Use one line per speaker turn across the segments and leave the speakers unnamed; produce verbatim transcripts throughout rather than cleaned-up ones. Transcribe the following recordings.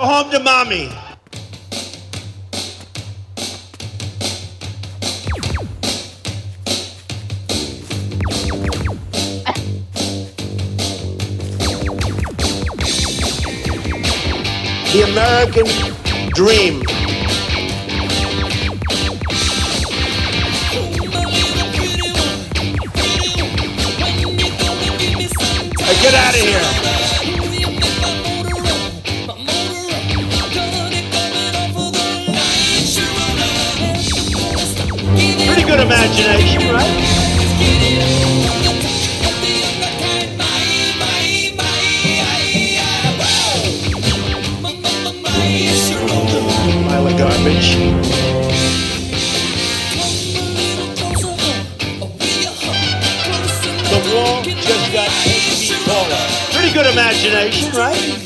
Go home to mommy. The American dream. Hey, get out of here. Pretty good imagination, right? Pile of garbage. The wall just got eight feet taller. Pretty good imagination, right?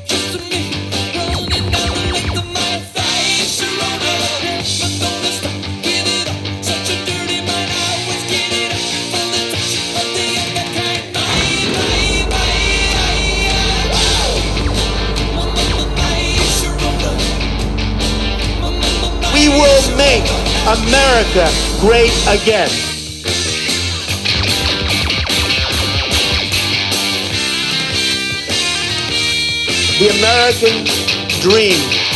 We will make America great again. The American dream.